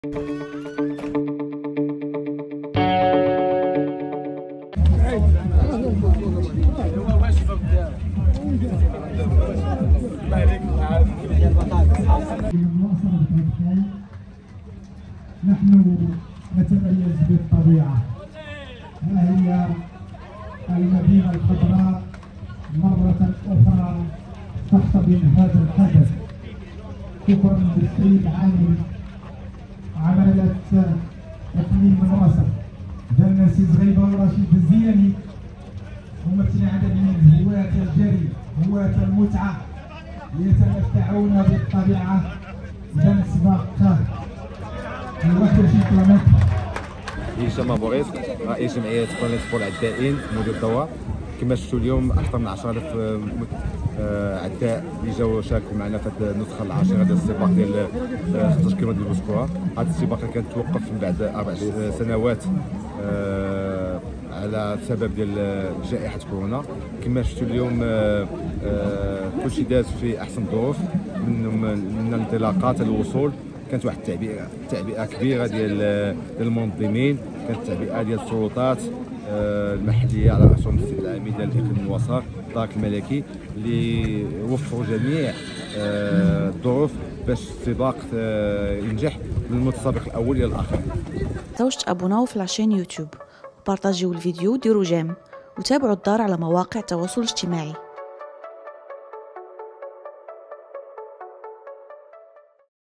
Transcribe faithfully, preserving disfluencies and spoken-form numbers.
نحن نتميز بالطبيعة، ها هي المدينة الخضراء مرة أخرى تحتضن هذا الحدث. شكرا للسيد عامر عملت تكميم الوسط جنسي زغيبة ورشيد الزياني ممثل عدد من هواة الجري هواة المتعة يتمتعون بالطبيعة إذا سباق واحد وعشرين كيلومتر. هشام بوريس رئيس جمعية قناة فول عدائين مدير الدوار. كما شفتوا اليوم أكثر من عشرة آلاف عداء اللي جاوا شاركوا معنا في هذه النسخة العاشرة ديال السباق ديال ستة عشر كيلومتر ديال الأسبوع. هذا السباق اللي كان توقف من بعد أربع سنوات على سبب ديال جائحة كورونا. كما شفتوا اليوم كلشي داز في أحسن ظروف، من من الانطلاقات الوصول كانت واحد التعبئه تعبئه كبيره ديال ديال المنظمين، كانت تعبئه ديال السلطات المحليه على راسهم السيد العميد ديال الاقليم الوسط الدرك الملكي اللي وفروا جميع الظروف باش السباق ينجح من المتسابق الاول الى الاخر. زوجة ابو نوف على شين يوتيوب، بارطاجيو الفيديو، ديروا جيم وتابعوا الدار على مواقع التواصل الاجتماعي.